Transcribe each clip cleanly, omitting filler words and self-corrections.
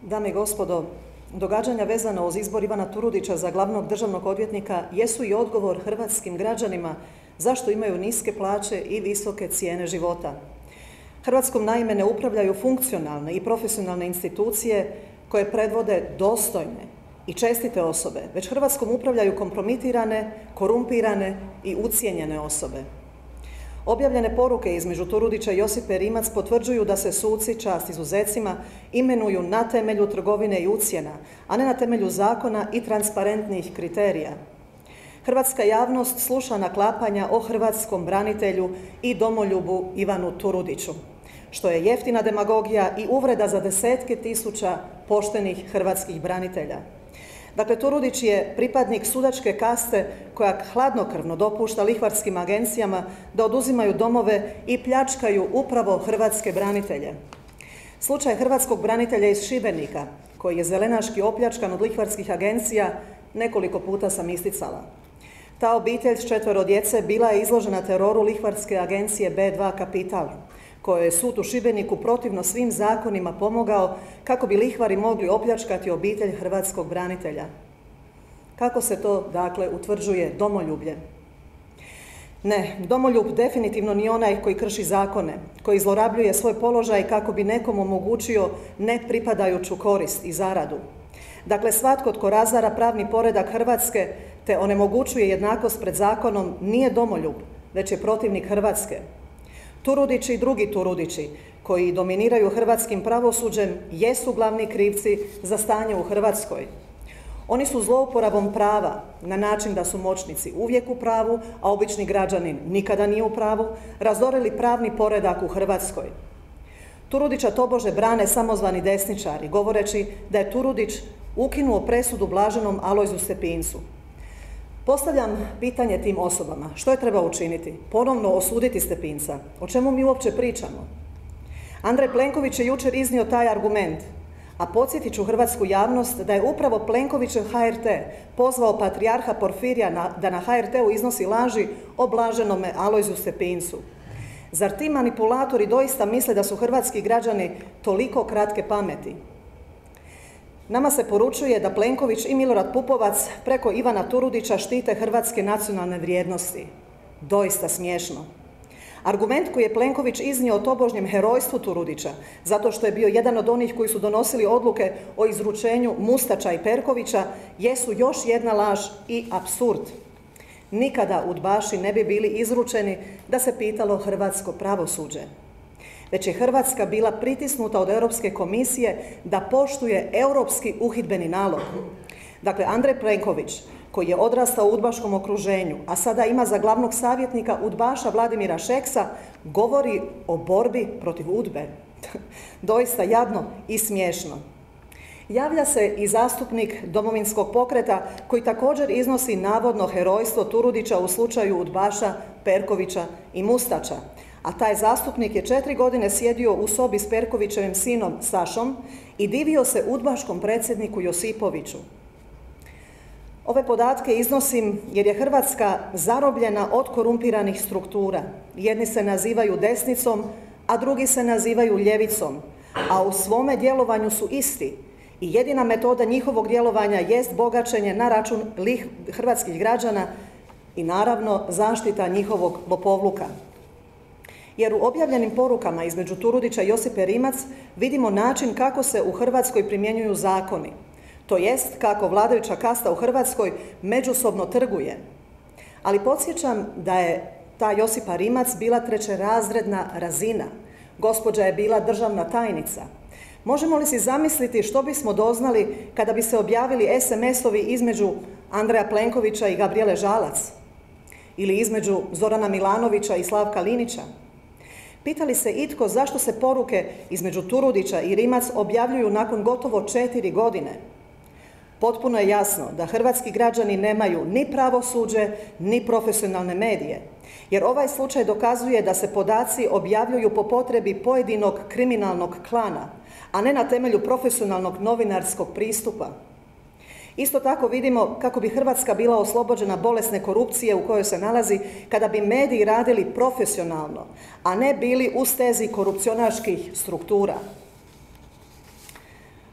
Dame i gospodo, događanja vezana uz izbor Ivana Turudića za glavnog državnog odvjetnika jesu i odgovor hrvatskim građanima zašto imaju niske plaće i visoke cijene života. Hrvatskom naime ne upravljaju funkcionalne i profesionalne institucije koje predvode dostojne i čestite osobe, već Hrvatskom upravljaju kompromitirane, korumpirane i ucijenjene osobe. Objavljene poruke između Turudića i Josipe Rimac potvrđuju da se suci, čast izuzecima, imenuju na temelju trgovine i ucjena, a ne na temelju zakona i transparentnih kriterija. Hrvatska javnost sluša naklapanja o hrvatskom branitelju i domoljubu Ivanu Turudiću, što je jeftina demagogija i uvreda za desetke tisuća poštenih hrvatskih branitelja. Dakle, Turudić je pripadnik sudačke kaste koja hladnokrvno dopušta lihvarskim agencijama da oduzimaju domove i pljačkaju upravo hrvatske branitelje. Slučaj hrvatskog branitelja iz Šibenika, koji je zelenaški opljačkan od lihvarskih agencija, nekoliko puta sam isticala. Ta obitelj s 4 djece bila je izložena teroru lihvarske agencije B2 Kapital, kojoj je sud u Šibeniku protivno svim zakonima pomogao kako bi lihvari mogli opljačkati obitelj hrvatskog branitelja. Kako se to, dakle, utvrđuje domoljublje? Ne, domoljub definitivno nije onaj koji krši zakone, koji zlorabljuje svoj položaj kako bi nekom omogućio nepripadajuću korist i zaradu. Dakle, svatko tko razara pravni poredak Hrvatske te onemogućuje jednakost pred zakonom nije domoljub, već je protivnik Hrvatske. Turudići i drugi Turudići, koji dominiraju hrvatskim pravosuđem, jesu glavni krivci za stanje u Hrvatskoj. Oni su zlouporabom prava, na način da su moćnici uvijek u pravu, a obični građanin nikada nije u pravu, razorili pravni poredak u Hrvatskoj. Turudića tobože brane samozvani desničari, govoreći da je Turudić ukinuo presudu blaženom Alojzu Stepincu. Postavljam pitanje tim osobama. Što je treba učiniti? Ponovno osuditi Stepinca? O čemu mi uopće pričamo? Andrej Plenković je jučer iznio taj argument, a podsjetit ću hrvatsku javnost da je upravo Plenkovićev HRT pozvao patrijarha Porfirija da na HRT-u iznosi laži o blaženome Alojzu Stepincu. Zar ti manipulatori doista misle da su hrvatski građani toliko kratke pameti? Nama se poručuje da Plenković i Milorad Pupovac preko Ivana Turudića štite hrvatske nacionalne vrijednosti. Doista smiješno. Argument koji je Plenković iznio o tobožnjem herojstvu Turudića, zato što je bio jedan od onih koji su donosili odluke o izručenju Mustača i Perkovića, jesu još jedna laž i apsurd. Nikada udbaši ne bi bili izručeni da se pitalo hrvatsko pravosuđe. Već je Hrvatska bila pritisnuta od Europske komisije da poštuje europski uhidbeni nalog. Dakle, Andrej Plenković, koji je odrastao u udbaškom okruženju, a sada ima za glavnog savjetnika udbaša Vladimira Šeksa, govori o borbi protiv udbe. Doista jadno i smiješno. Javlja se i zastupnik Domovinskog pokreta koji također iznosi navodno herojstvo Turudića u slučaju udbaša Perkovića i Mustača. A taj zastupnik je 4 godine sjedio u sobi s Perkovićevim sinom Sašom i divio se udbaškom predsjedniku Josipoviću. Ove podatke iznosim jer je Hrvatska zarobljena od korumpiranih struktura. Jedni se nazivaju desnicom, a drugi se nazivaju ljevicom, a u svome djelovanju su isti. I jedina metoda njihovog djelovanja jest bogaćenje na račun hrvatskih građana i naravno zaštita njihovog lopovluka. Jer u objavljenim porukama između Turudića i Josipe Rimac vidimo način kako se u Hrvatskoj primjenjuju zakoni, to jest kako vladajuća kasta u Hrvatskoj međusobno trguje. Ali podsjećam da je ta Josipa Rimac bila trećerazredna razina. Gospođa je bila državna tajnica. Možemo li si zamisliti što bismo doznali kada bi se objavili SMS-ovi između Andreja Plenkovića i Gabrijele Žalac? Ili između Zorana Milanovića i Slavka Linića? Pita li se itko zašto se poruke između Turudića i Rimac objavljuju nakon gotovo 4 godine? Potpuno je jasno da hrvatski građani nemaju ni pravosuđe, ni profesionalne medije, jer ovaj slučaj dokazuje da se podaci objavljuju po potrebi pojedinog kriminalnog klana, a ne na temelju profesionalnog novinarskog pristupa. Isto tako vidimo kako bi Hrvatska bila oslobođena bolesne korupcije u kojoj se nalazi kada bi mediji radili profesionalno, a ne bili u stezi korupcionaških struktura.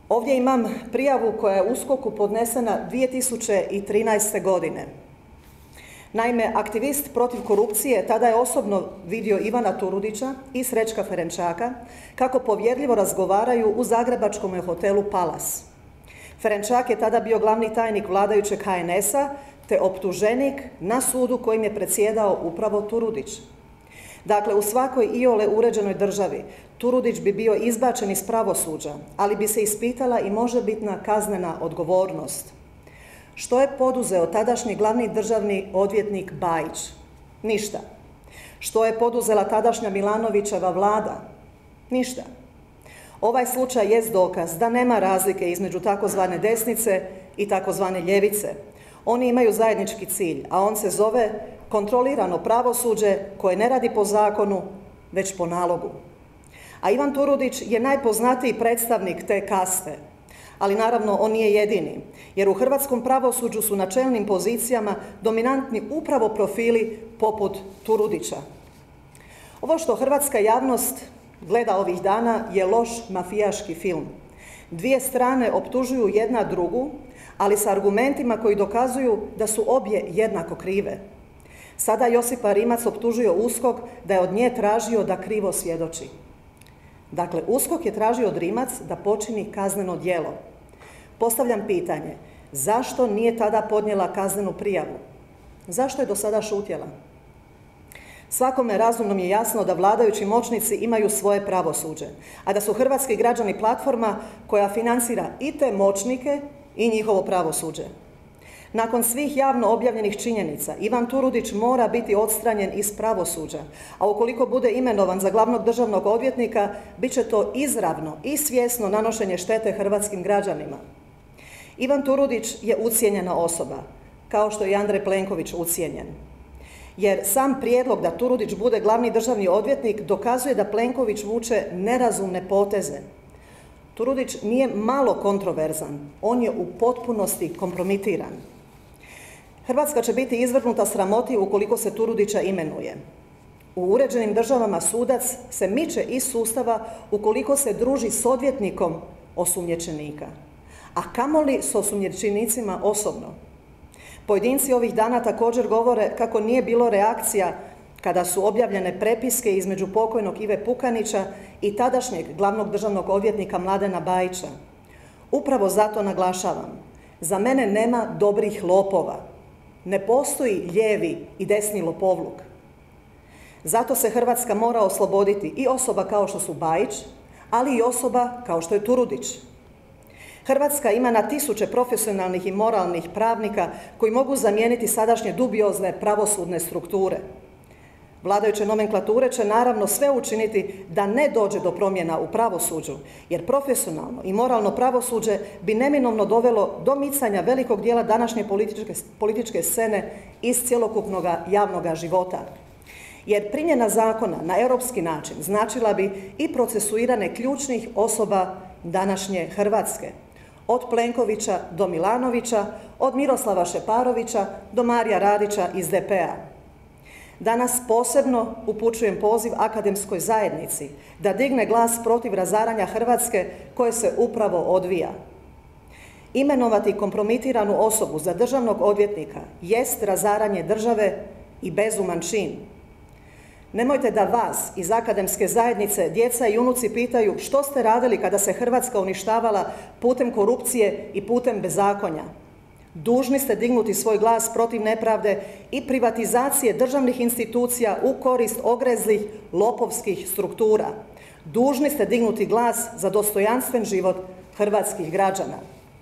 Ovdje imam prijavu koja je USKOK-u podnesena 2013. godine. Naime, aktivist protiv korupcije tada je osobno vidio Ivana Turudića i Srećka Ferenčaka kako povjerljivo razgovaraju u zagrebačkom hotelu Palace. Ferenčak je tada bio glavni tajnik vladajućeg HNS-a te optuženik na sudu kojim je predsjedao upravo Turudić. Dakle, u svakoj iole uređenoj državi Turudić bi bio izbačen iz pravosuđa, ali bi se ispitala i možebitna kaznena odgovornost. Što je poduzeo tadašnji glavni državni odvjetnik Bajić? Ništa. Što je poduzela tadašnja Milanovićeva vlada? Ništa. Ovaj slučaj jest dokaz da nema razlike između takozvane desnice i takozvane ljevice. Oni imaju zajednički cilj, a on se zove kontrolirano pravosuđe koje ne radi po zakonu, već po nalogu. A Ivan Turudić je najpoznatiji predstavnik te kaste. Ali naravno on nije jedini, jer u hrvatskom pravosuđu su na čelnim pozicijama dominantni upravo profili poput Turudića. Ovo što hrvatska javnost gleda ovih dana je loš mafijaški film. Dvije strane optužuju jedna drugu, ali sa argumentima koji dokazuju da su obje jednako krive. Sada Josipa Rimac optužio USKOK da je od nje tražio da krivo svjedoči. Dakle, USKOK je tražio od Rimac da počini kazneno djelo. Postavljam pitanje, zašto nije tada podnijela kaznenu prijavu? Zašto je do sada šutjela? Svakome razumnom je jasno da vladajući moćnici imaju svoje pravosuđe, a da su hrvatski građani platforma koja financira i te moćnike i njihovo pravosuđe. Nakon svih javno objavljenih činjenica, Ivan Turudić mora biti odstranjen iz pravosuđa, a ukoliko bude imenovan za glavnog državnog odvjetnika, bit će to izravno i svjesno nanošenje štete hrvatskim građanima. Ivan Turudić je ucijenjena osoba, kao što je i Andrej Plenković ucijenjen. Jer sam prijedlog da Turudić bude glavni državni odvjetnik dokazuje da Plenković vuče nerazumne poteze. Turudić nije malo kontroverzan, on je u potpunosti kompromitiran. Hrvatska će biti izvrgnuta sramoti ukoliko se Turudića imenuje. U uređenim državama sudac se miče iz sustava ukoliko se druži s odvjetnikom osumnjičenika, a kamoli s osumnjičenicima osobno. Pojedinci ovih dana također govore kako nije bilo reakcija kada su objavljene prepiske između pokojnog Ive Pukanića i tadašnjeg glavnog državnog odvjetnika Mladena Bajića. Upravo zato naglašavam, za mene nema dobrih lopova. Ne postoji lijevi i desni lopovluk. Zato se Hrvatska mora osloboditi i osoba kao što su Bajić, ali i osoba kao što je Turudić. Hrvatska ima na tisuće profesionalnih i moralnih pravnika koji mogu zamijeniti sadašnje dubiozne pravosudne strukture. Vladajuće nomenklature će naravno sve učiniti da ne dođe do promjena u pravosuđu, jer profesionalno i moralno pravosuđe bi neminovno dovelo do micanja velikog dijela današnje političke scene iz cjelokupnog javnog života. Jer primjena zakona na europski način značila bi i procesuirane ključnih osoba današnje Hrvatske. Od Plenkovića do Milanovića, od Miroslava Šeparovića do Marija Radića iz DP-a. Danas posebno upućujem poziv akademskoj zajednici da digne glas protiv razaranja Hrvatske koje se upravo odvija. Imenovati kompromitiranu osobu za državnog odvjetnika jest razaranje države i bezuman čin. Nemojte da vas iz akademske zajednice djeca i unuci pitaju što ste radili kada se Hrvatska uništavala putem korupcije i putem bezakonja. Dužni ste dignuti svoj glas protiv nepravde i privatizacije državnih institucija u korist ogrezlih lopovskih struktura. Dužni ste dignuti glas za dostojanstven život hrvatskih građana.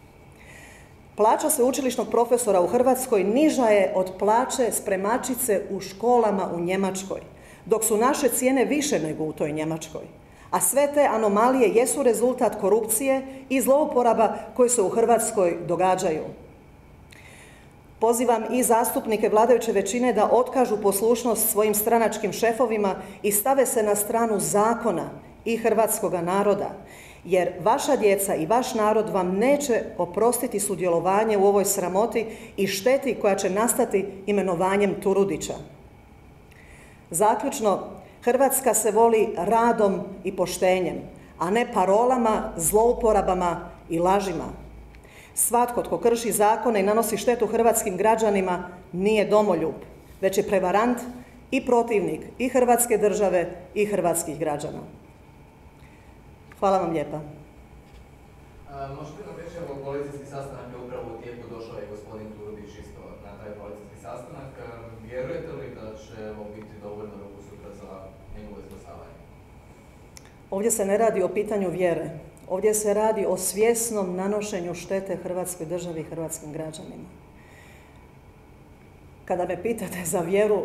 Plaća sveučilišnog profesora u Hrvatskoj niža je od plaće spremačice u školama u Njemačkoj, dok su naše cijene više nego u toj Njemačkoj. A sve te anomalije jesu rezultat korupcije i zlouporaba koje se u Hrvatskoj događaju. Pozivam i zastupnike vladajuće većine da otkažu poslušnost svojim stranačkim šefovima i stave se na stranu zakona i hrvatskoga naroda, jer vaša djeca i vaš narod vam neće oprostiti sudjelovanje u ovoj sramoti i šteti koja će nastati imenovanjem Turudića. Zaključno, Hrvatska se voli radom i poštenjem, a ne parolama, zlouporabama i lažima. Svatko tko krši zakone i nanosi štetu hrvatskim građanima nije domoljub, već je prevarant i protivnik i Hrvatske države i hrvatskih građana. Hvala vam lijepa. Možete nam reći, evo, koalicijski sastanak je upravo u tijeku, došao je gospodin Turudić isto na taj koalicijski sastanak. Vjerujete li da će biti dovoljno ruku sutra za njegovo izglasavanje? Ovdje se ne radi o pitanju vjere. Ovdje se radi o svjesnom nanošenju štete Hrvatskoj državi i hrvatskim građanima. Kada me pitate za vjeru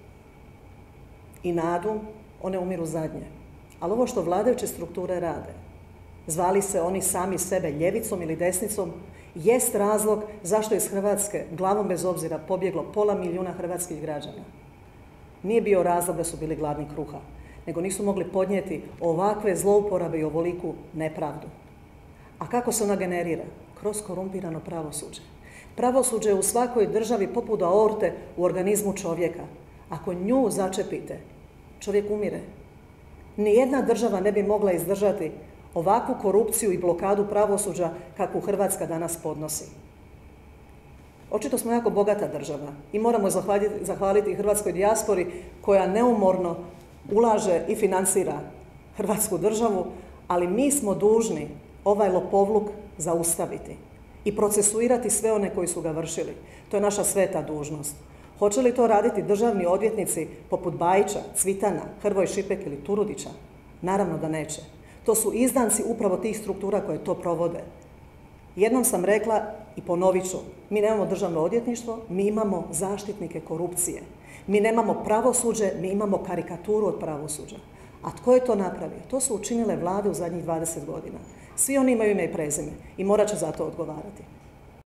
i nadu, one umiru zadnje. Ali ovo što vladajuće strukture rade, zvali se oni sami sebe ljevicom ili desnicom, jest razlog zašto iz Hrvatske, glavom bez obzira, pobjeglo 500 000 hrvatskih građana. Nije bio razlog da su bili gladni kruha, nego nisu mogli podnijeti ovakve zlouporabe i ovoliku nepravdu. A kako se ona generira? Kroz korumpirano pravosuđe. Pravosuđe je u svakoj državi poput aorte u organizmu čovjeka. Ako nju začepite, čovjek umire. Nijedna država ne bi mogla izdržati ovakvu korupciju i blokadu pravosuđa kakvu Hrvatska danas podnosi. Očito smo jako bogata država i moramo zahvaliti hrvatskoj dijaspori koja neumorno ulaže i financira Hrvatsku državu, ali mi smo dužni ovaj lopovluk zaustaviti i procesuirati sve one koji su ga vršili. To je naša sveta dužnost. Hoće li to raditi državni odvjetnici poput Bajića, Cvitana, Hrvoj Šipek ili Turudića? Naravno da neće. To su izdanci upravo tih struktura koje to provode. Jednom sam rekla i ponovit ću, mi nemamo državno odvjetništvo, mi imamo zaštitnike korupcije. Mi nemamo pravosuđe, mi imamo karikaturu od pravosuđa. A tko je to napravio? To su učinile vlade u zadnjih 20 godina. Svi oni imaju ime i prezime i morat će za to odgovarati.